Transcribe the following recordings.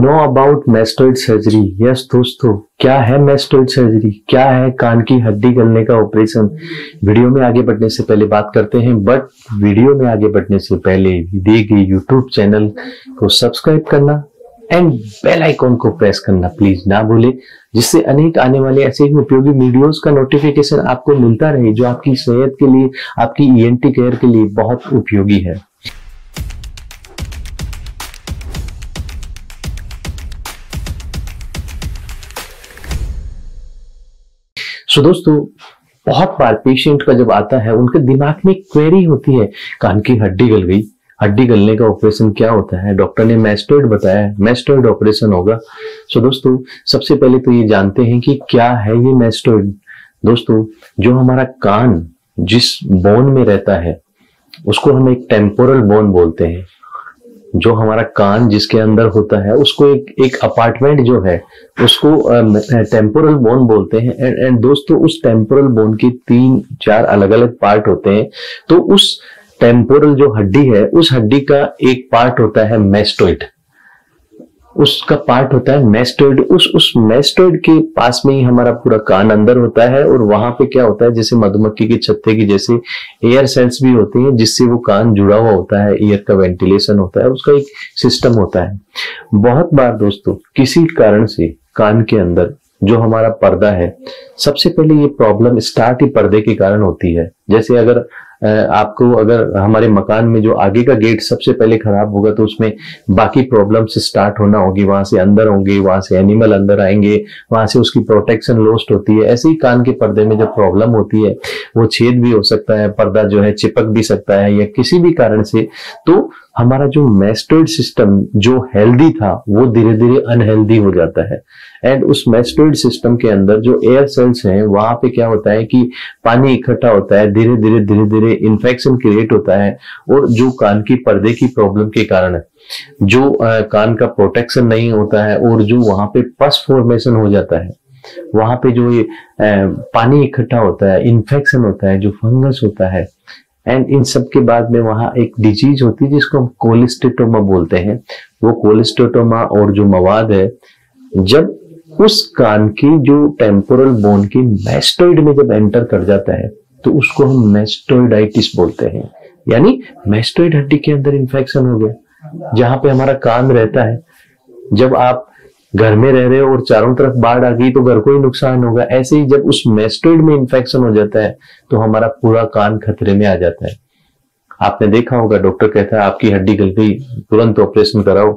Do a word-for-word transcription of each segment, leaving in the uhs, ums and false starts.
No about mastoid surgery. Yes दोस्तों, क्या है मैस्टोइड सर्जरी, क्या है कान की हड्डी गलने का ऑपरेशन। वीडियो में आगे बढ़ने से पहले बात करते हैं, बट वीडियो में आगे बढ़ने से पहले दिए गए यूट्यूब चैनल को सब्सक्राइब करना एंड बेल आइकॉन को प्रेस करना प्लीज ना भूले, जिससे अनेक आने वाले ऐसे ही उपयोगी वीडियोस का नोटिफिकेशन आपको मिलता रहे, जो आपकी सेहत के लिए, आपकी ईएनटी केयर के लिए बहुत उपयोगी है। सो दोस्तों, बहुत बार पेशेंट का जब आता है, उनके दिमाग में क्वेरी होती है, कान की हड्डी गल गई, हड्डी गलने का ऑपरेशन क्या होता है, डॉक्टर ने मैस्टोइड बताया है, मैस्टोइड ऑपरेशन होगा। सो दोस्तों, सबसे पहले तो ये जानते हैं कि क्या है ये मैस्टोइड। दोस्तों, जो हमारा कान जिस बोन में रहता है उसको हम एक टेम्पोरल बोन बोलते हैं। जो हमारा कान जिसके अंदर होता है उसको एक एक अपार्टमेंट जो है उसको टेम्पोरल बोन बोलते हैं। एंड एंड दोस्तों, उस टेम्पोरल बोन के तीन चार अलग अलग पार्ट होते हैं। तो उस टेम्पोरल जो हड्डी है, उस हड्डी का एक पार्ट होता है मैस्टोइड, उसका पार्ट होता है मैस्टोइड। उस उस मैस्टोइड के पास में ही हमारा पूरा कान अंदर होता है, और वहां पे क्या होता है, जैसे मधुमक्खी के छत्ते की जैसे एयर सेल्स भी होती हैं, जिससे वो कान जुड़ा हुआ होता है, ईयर का वेंटिलेशन होता है, उसका एक सिस्टम होता है। बहुत बार दोस्तों, किसी कारण से कान के अंदर जो हमारा पर्दा है, सबसे पहले ये प्रॉब्लम स्टार्ट ही पर्दे के कारण होती है। जैसे अगर आपको अगर हमारे मकान में जो आगे का गेट सबसे पहले खराब होगा, तो उसमें बाकी प्रॉब्लम्स स्टार्ट होना होगी, वहां से अंदर होंगे, वहां से एनिमल अंदर आएंगे, वहां से उसकी प्रोटेक्शन लॉस्ट होती है। ऐसे ही कान के पर्दे में जब प्रॉब्लम होती है, वो छेद भी हो सकता है, पर्दा जो है चिपक भी सकता है, या किसी भी कारण से, तो हमारा जो मैस्टोइड सिस्टम जो हेल्दी था वो धीरे धीरे अनहेल्दी हो जाता है। एंड उस मैस्टोइड सिस्टम के अंदर जो एयर सेल्स हैं, वहां पे क्या होता है कि पानी इकट्ठा होता है, धीरे धीरे धीरे धीरे इन्फेक्शन क्रिएट होता है, और जो कान की पर्दे की प्रॉब्लम के कारण जो आ, कान का प्रोटेक्शन नहीं होता है, और जो वहां पे पस फॉर्मेशन हो जाता है, वहां पे जो ये पानी इकट्ठा होता है, इन्फेक्शन होता है, जो फंगस होता है, एंड इन सब के बाद में वहां एक डिजीज होती है जिसको हम कोलिस्टेटोमा बोलते हैं। वो कोलिस्टेटोमा और जो मवाद है, जब उस कान की जो टेम्पोरल बोन की मैस्टोइड में जब एंटर कर जाता है, तो उसको हम मैस्टोइडाइटिस बोलते हैं। यानी मैस्टोइड हड्डी के अंदर इन्फेक्शन हो गया, जहां पे हमारा कान रहता है। जब आप घर में रह रहे हो और चारों तरफ बाढ़ आ गई, तो घर को ही नुकसान होगा। ऐसे ही जब उस मैस्टोइड में इन्फेक्शन हो जाता है, तो हमारा पूरा कान खतरे में आ जाता है। आपने देखा होगा, डॉक्टर कहता है आपकी हड्डी गल गई, तुरंत ऑपरेशन कराओ।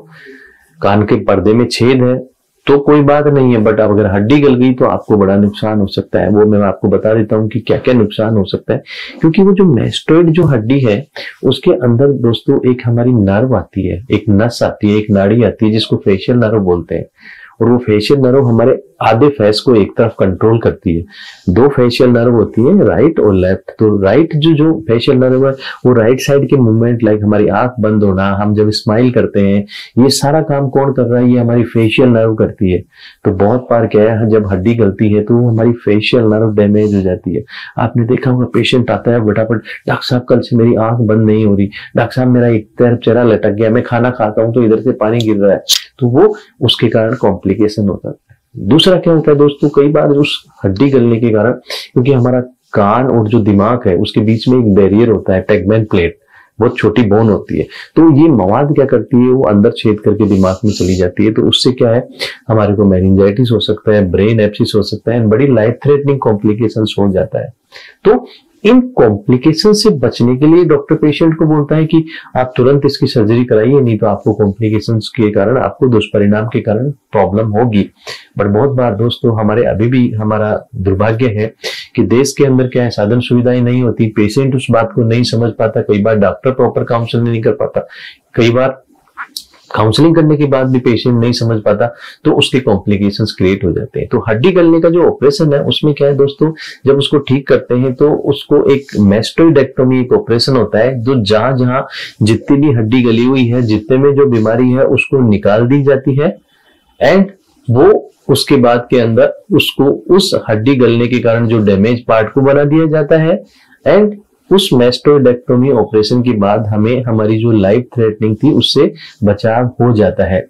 कान के पर्दे में छेद है तो कोई बात नहीं है, बट अगर हड्डी गल गई तो आपको बड़ा नुकसान हो सकता है। वो मैं आपको बता देता हूँ कि क्या क्या नुकसान हो सकता है। क्योंकि वो जो मैस्टोइड जो हड्डी है, उसके अंदर दोस्तों एक हमारी नर्व आती है, एक नस आती है, एक नाड़ी आती है, जिसको फेशियल नर्व बोलते हैं। और वो फेशियल नर्व हमारे आधे फेस को एक तरफ कंट्रोल करती है। दो फेशियल नर्व होती है, राइट और लेफ्ट। तो राइट जो जो फेशियल नर्व है, वो राइट साइड के मूवमेंट, लाइक हमारी आंख बंद होना, हम जब स्माइल करते हैं, ये सारा काम कौन कर रहा है, ये हमारी फेशियल नर्व करती है। तो बहुत बार क्या है, जब हड्डी गलती है तो हमारी फेशियल नर्व डैमेज हो जाती है। आपने देखा होगा, पेशेंट आता है फटाफट, डॉक्टर साहब कल से मेरी आंख बंद नहीं हो रही, डॉक्टर साहब मेरा एक तरफ चेहरा लटक गया, मैं खाना खाता हूं तो इधर से पानी गिर रहा है, तो वो उसके कारण कॉम्प्लिकेशन होता है। दूसरा क्या होता है दोस्तों, कई बार उस हड्डी गलने के कारण, क्योंकि हमारा कान और जो दिमाग है उसके बीच में एक बैरियर होता है, टेगमेंट प्लेट, बहुत छोटी बोन होती है। तो ये मवाद क्या करती है, वो अंदर छेद करके दिमाग में चली जाती है। तो उससे क्या है, हमारे को मेनिंजाइटिस हो सकता है, ब्रेन एब्सिस हो सकता है, बड़ी लाइफ थ्रेटनिंग कॉम्प्लिकेशंस हो जाता है। तो इन कॉम्प्लिकेशन से बचने के लिए डॉक्टर पेशेंट को बोलता है कि आप तुरंत इसकी सर्जरी कराइए, नहीं तो आपको कॉम्प्लिकेशंस के कारण, आपको दुष्परिणाम के कारण प्रॉब्लम होगी। बट बहुत बार दोस्तों, हमारे अभी भी हमारा दुर्भाग्य है कि देश के अंदर क्या है, साधन सुविधाएं नहीं होती, पेशेंट उस बात को नहीं समझ पाता, कई बार डॉक्टर प्रॉपर काउंसलिंग नहीं कर पाता, कई बार काउंसलिंग करने के बाद भी पेशेंट नहीं समझ पाता, तो उसके कॉम्प्लिकेशंस क्रिएट हो जाते हैं। तो हड्डी गलने का जो ऑपरेशन है, उसमें क्या है दोस्तों, जब उसको ठीक करते हैं तो उसको एक मैस्टोइडेक्टोमी एक ऑपरेशन होता है, जो जहां जहां जितनी भी हड्डी गली हुई है, जितने में जो बीमारी है, उसको निकाल दी जाती है। एंड वो उसके बाद के अंदर उसको उस हड्डी गलने के कारण जो डैमेज पार्ट को बना दिया जाता है। एंड उस मैस्टोइडेक्टोमी ऑपरेशन के बाद हमें हमारी जो लाइफ थ्रेटनिंग थी उससे बचाव हो जाता है।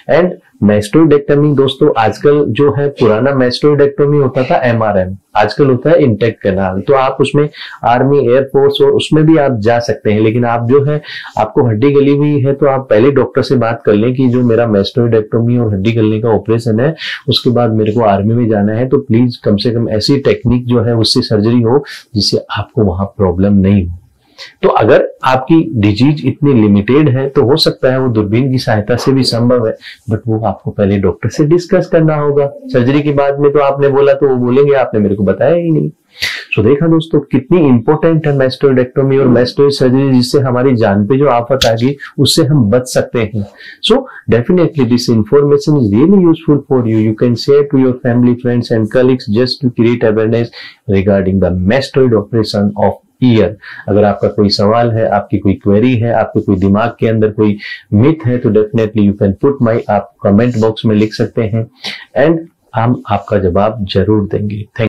एंड मैस्टोइडेक्टमी दोस्तों आजकल जो है, पुराना मैस्टोइडेक्टमी होता था एमआरएम, आजकल होता है इंटेक्ट कैनाल। तो आप उसमें आर्मी, एयरफोर्स और उसमें भी आप जा सकते हैं, लेकिन आप जो है आपको हड्डी गली हुई है तो आप पहले डॉक्टर से बात कर लें कि जो मेरा मैस्टोइडेक्टमी और हड्डी गलने का ऑपरेशन है उसके बाद मेरे को आर्मी में जाना है, तो प्लीज कम से कम ऐसी टेक्निक जो है उससे सर्जरी हो जिससे आपको वहां प्रॉब्लम नहीं हो। तो अगर आपकी डिजीज इतनी लिमिटेड है तो हो सकता है वो दूरबीन की सहायता से भी संभव है, बट वो आपको पहले डॉक्टर से डिस्कस करना होगा। सर्जरी के बाद में तो आपने बोला तो वो बोलेंगे आपने मेरे को बताया ही नहीं। सो देखा दोस्तों कितनी इंपॉर्टेंट है मैस्टोइडेक्टोमी और मैस्टोइड सर्जरी, जिससे हमारी जान पे जो आफत आ गई उससे हम बच सकते हैं। So definitely this information is really useful for you. You can share to your family, friends and colleagues just to create awareness regarding the mastoid operation of ear. अगर आपका कोई सवाल है, आपकी कोई क्वेरी है, आपके कोई दिमाग के अंदर कोई मिथ है, तो definitely you can put my, आप कमेंट बॉक्स में लिख सकते हैं एंड हम आपका जवाब जरूर देंगे। थैंक